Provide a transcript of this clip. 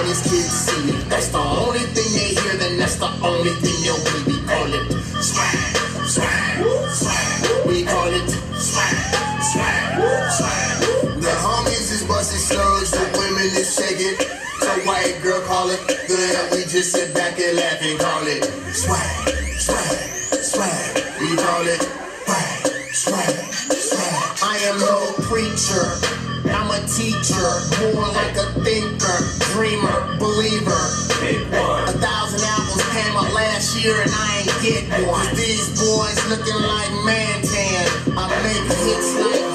these kids see it. That's the only thing they hear, then that's the only thing they'll be. We call it swag, swag, swag. We call it swag, swag, swag. The homies is busting slugs, the women is shaking. So white girl call it good, we just sit back and laugh and call it swag, swag, swag. We call it swag, swag, swag. I am no preacher, I'm a teacher, more like a thinker, dreamer, believer. 1,000 albums came out last year and I ain't get one. These boys looking like Mantan. I make hits like